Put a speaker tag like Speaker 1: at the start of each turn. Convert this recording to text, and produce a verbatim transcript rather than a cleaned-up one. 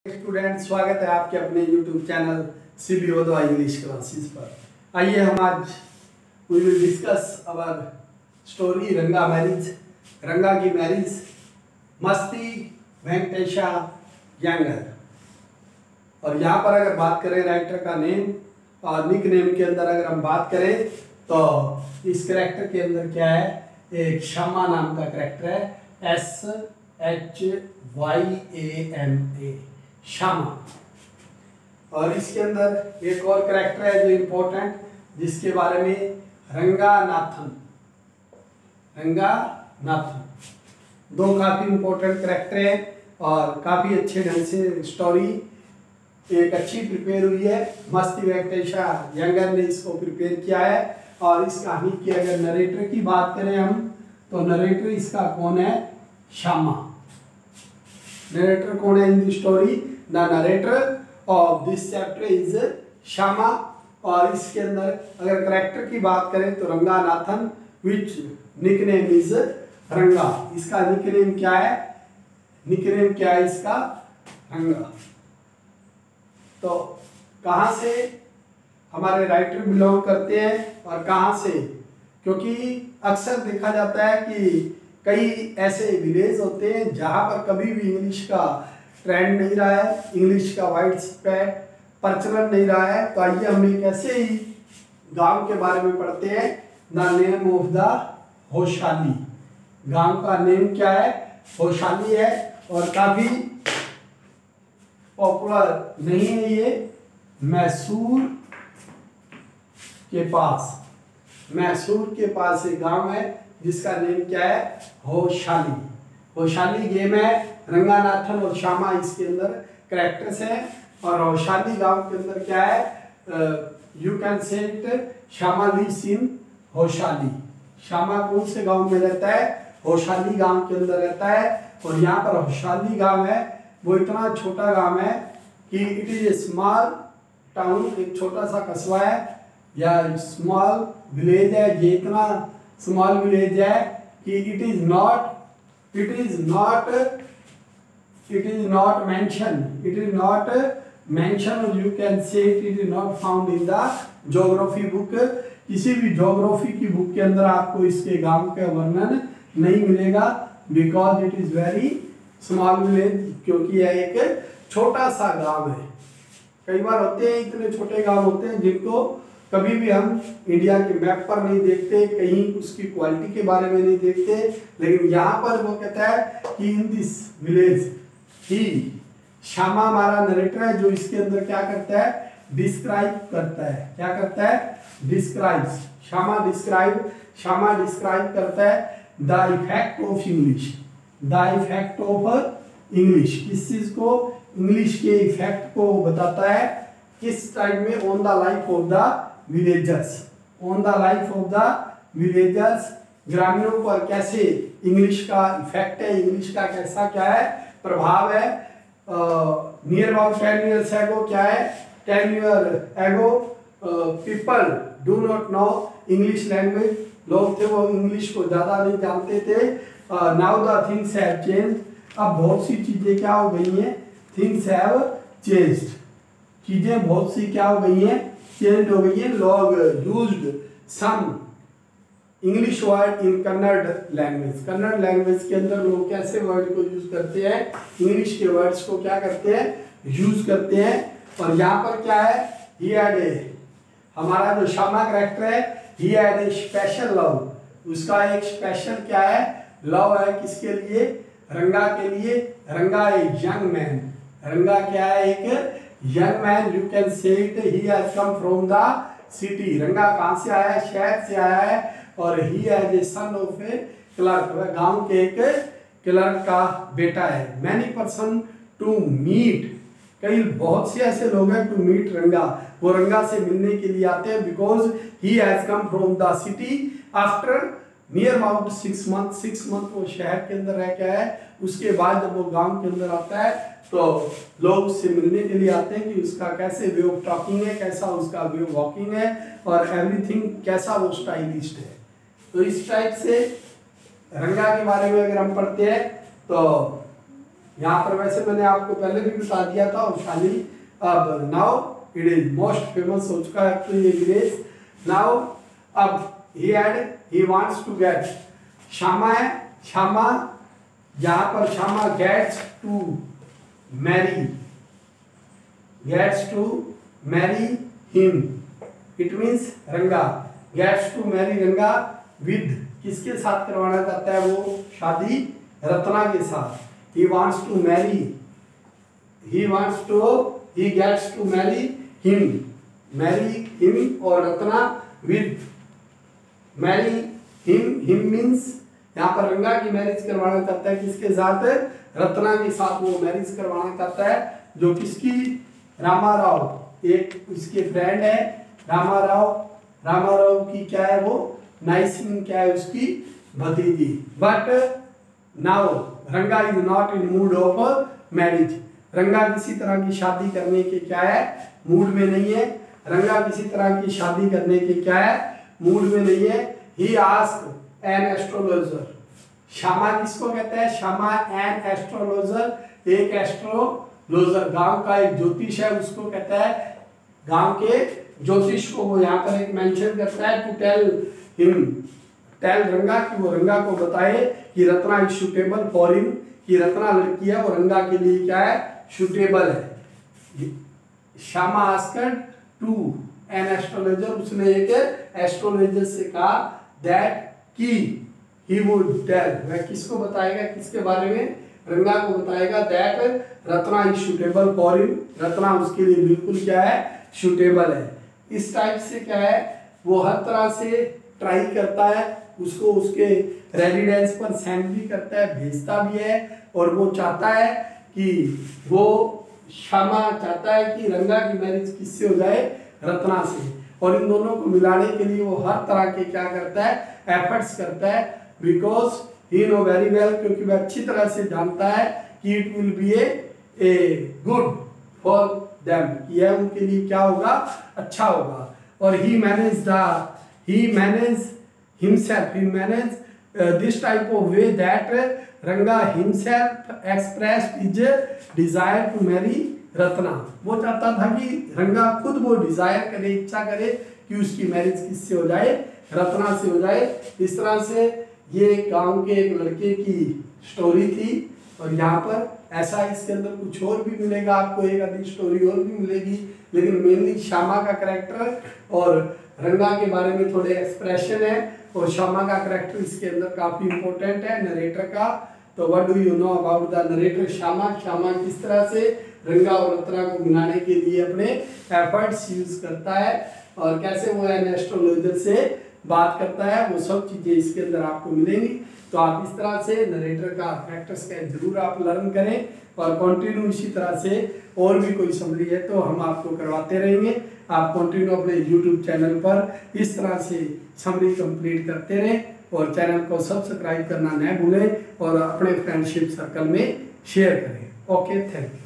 Speaker 1: Student, स्वागत है आपके अपने यूट्यूब चैनल सी बी ओदवा इंग्लिश क्लासेस पर। आइए हम आज we will discuss our story Ranga marriage, Ranga की मैरिज, मस्ती वेंकटेशा यंगर। और यहाँ पर अगर बात करें राइटर का नेम और निक नेम के अंदर अगर हम बात करें तो इस करेक्टर के अंदर क्या है, एक श्यामा नाम का करेक्टर है, S H Y A M A, Shyama. और इसके अंदर एक और करेक्टर है जो इम्पोर्टेंट, जिसके बारे में रंगानाथन, रंगानाथन। दो काफी इम्पोर्टेंट करेक्टर है और काफी अच्छे ढंग से स्टोरी एक अच्छी प्रिपेयर हुई है। मस्ती वेंकटेशा यंगर ने इसको प्रिपेयर किया है। और इस कहानी की अगर नरेटर की बात करें हम, तो नरेटर इसका कौन है, श्यामा। नरेटर कौन है in the story, the narrator of this chapter is Shyama. और इसके अंदर अगर करेक्टर की बात करें तो रंगानाथन, विच निकनेम इज रंगा। इसका निकनेम क्या है, निकनेम क्या है इसका, रंगा। तो कहाँ से हमारे राइटर बिलोंग करते हैं और कहाँ से, क्योंकि अक्सर देखा जाता है कि कई ऐसे विलेज होते हैं जहाँ पर कभी भी इंग्लिश का ट्रेंड नहीं रहा है, इंग्लिश का वाइड स्प्रेड प्रचलन नहीं रहा है। तो आइए हम एक ऐसे ही गांव के बारे में पढ़ते हैं, the name of the Hoshali. गांव का नेम क्या है, होशाली है। और काफी पॉपुलर नहीं है ये, मैसूर के पास, मैसूर के पास एक गांव है जिसका नेम क्या है, होशाली। होशाली गेम है, रंगानाथन और श्यामा इसके अंदर कैरेक्टर्स हैं। और होशाली गांव के अंदर क्या है, you can say it, Shyama lives in Hoshali. Shyama कौन से गांव में रहता है, होशाली गांव के अंदर रहता है। और यहाँ पर होशाली गांव है वो इतना छोटा गांव है कि it is a small town, एक छोटा सा कस्बा है या स्मॉल विलेज है। ये इतना स्मॉल विलेज है कि it is not it is not it is not mention it is not mention और you can say it is not found in the geography book. किसी भी ज्योग्राफी की बुक के अंदर आपको इसके गांव का वर्णन नहीं मिलेगा, because it is very small village, क्योंकि यह एक छोटा सा गांव है। कई बार होते हैं इतने छोटे गांव होते हैं जिनको कभी भी हम इंडिया के मैप पर नहीं देखते, कहीं उसकी क्वालिटी के बारे में नहीं देखते। लेकिन यहाँ पर वो कहता है कि इन दिस विलेज ही, श्यामा हमारा नरेटर है जो इसके अंदर क्या करता है, डिस्क्राइब करता है। क्या करता है, describe. Shyama describe Shyama describe करता है the effect of English, the effect of English. किस चीज को, इंग्लिश के इफेक्ट को बताता है। किस टाइम में, on the life of the villagers, on the life of the villagers. ग्रामीणों पर कैसे इंग्लिश का इफेक्ट है, इंग्लिश का कैसा क्या है प्रभाव है। Near about ten years ago क्या है, ten year ago people do not know English language. लोग थे वो इंग्लिश को ज्यादा नहीं जानते थे। Now the things have changed, अब बहुत सी चीजें क्या हो गई हैं, थिंग्स हैव चेंज्ड, चीजें बहुत सी क्या हो गई हैं, चेंज हो गई है। लोग used some English word in Kannada language, Kannada language के अंदर लोग कैसे वर्ड को यूज करते हैं, इंग्लिश के वर्ड्स को क्या करते हैं, यूज करते हैं। और यहाँ पर क्या है, ही हैड ए, हमारा जो श्यामा कैरेक्टर है, he had a special love, उसका एक स्पेशल क्या है, लव है। किसके लिए, रंगा के लिए। रंगा ए यंग मैन, रंगा क्या है, एक young man, you can say it, he has come from the city. Ranga कहाँ से आया है, शहर से आया है। और he has a son of a clerk, वह गांव के एक क्लर्क का बेटा है। मैनी पर्सन टू मीट, कई बहुत से ऐसे लोग हैं टू मीट रंगा, वो रंगा से मिलने के लिए आते हैं। Because he has come from the city after near about six month six month वो शहर के अंदर रह के है। उसके बाद जब वो गांव के अंदर आता है तो लोग उससे मिलने के लिए आते हैं कि उसका कैसे वे ऑफ टॉकिंग है, कैसा उसका वे ऑफ वॉकिंग है और एवरीथिंग कैसा वो स्टाइलिस्ट है। तो इस टाइप से रंगा के बारे में अगर हम पढ़ते हैं तो यहाँ पर वैसे मैंने आपको पहले भी बता दिया था वैशाली, अब now it is most famous हो चुका है तो ये विलेज। नाउ अब he had he wants to get, Shyama है, श्यामा यहाँ पर Shyama gets to marry, gets to marry him, it means रंगा gets to marry रंगा with, किसके साथ करवाना चाहता है वो शादी, रत्ना के साथ। he wants to marry, he wants to he gets to marry him, marry him और Ratna with, marry him, him means यहाँ पर रंगा की मैरिज करवाना चाहता है किसके साथ, रत्ना के साथ वो मैरिज करवाना चाहता है, जो किसकी, रामा राव, एक उसके फ्रेंड है रामा राव, रामा राव की क्या है वो नाइसिन क्या है उसकी भतीजी। But now Ranga is not in mood of marriage, Ranga किसी तरह की शादी करने के क्या है मूड में नहीं है, रंगा किसी तरह की शादी करने के क्या है मूड में नहीं है। He ask an astrologer, Shyama किसको कहते हैं, श्यामा एन एस्ट्रोलॉजर, एक एस्ट्रोलॉजर गांव का एक ज्योतिष है उसको कहता है, गांव के ज्योतिष को वो यहाँ पर एक मेंशन करता है, टू टेल हिम, टेल रंगा कि वो रंगा को बताए कि Ratna is suitable for him, कि रत्ना लड़की है वो रंगा के लिए क्या है सुटेबल है। Shyama asked to an astrologer, उसने एक एस्ट्रोलॉजर से कहा दैट कि ही वुड टेल, वह किसको बताएगा किसके बारे में, रंगा को बताएगा that Ratna is suitable for him, Ratna उसके लिए बिल्कुल क्या है सुटेबल है। इस टाइप से क्या है वो हर तरह से ट्राई करता है, उसको उसके रेजिडेंस पर सेंड भी करता है, भेजता भी है, और वो चाहता है कि वो श्यामा चाहता है कि रंगा की मैरिज किससे हो जाए, रत्ना से, और इन दोनों को मिलाने के लिए वो हर तरह के क्या करता है एफर्ट्स करता है, because he know very well, क्योंकि वह अच्छी तरह से जानता है कि it will be a good for them, यह उनके लिए क्या होगा अच्छा होगा। और he manage the he manage himself he manage this type of way that Ranga himself expressed his desire to marry Ratna, वो चाहता था कि रंगा खुद वो डिजायर करे, इच्छा करे कि उसकी मैरिज किससे हो जाए, रत्ना से हो जाए। इस तरह से ये गांव के एक लड़के की स्टोरी थी, और यहाँ पर ऐसा इसके अंदर कुछ और भी मिलेगा आपको, एक आधी स्टोरी और भी मिलेगी, लेकिन मेनली श्यामा का कैरेक्टर और रंगा के बारे में थोड़े एक्सप्रेशन है, और श्यामा का कैरेक्टर इसके अंदर काफी इंपॉर्टेंट है नरेटर का। तो what do you know about the narrator Shyama, Shyama किस तरह से रंगा और रत्ना को मिलाने के लिए अपने एफर्ट्स यूज करता है, और कैसे वो एन एस्ट्रोलॉजर से बात करता है, वो सब चीजें इसके अंदर आपको मिलेंगी। तो आप इस तरह से नरेटर का कैरेक्टर्स का जरूर आप लर्न करें, और कंटिन्यू इसी तरह से और भी कोई समरी है तो हम आपको करवाते रहेंगे। आप कंटिन्यू अपने यूट्यूब चैनल पर इस तरह से समरी कंप्लीट करते रहें, और चैनल को सब्सक्राइब करना न भूलें, और अपने फ्रेंडशिप सर्कल में शेयर करें। Okay, thank you.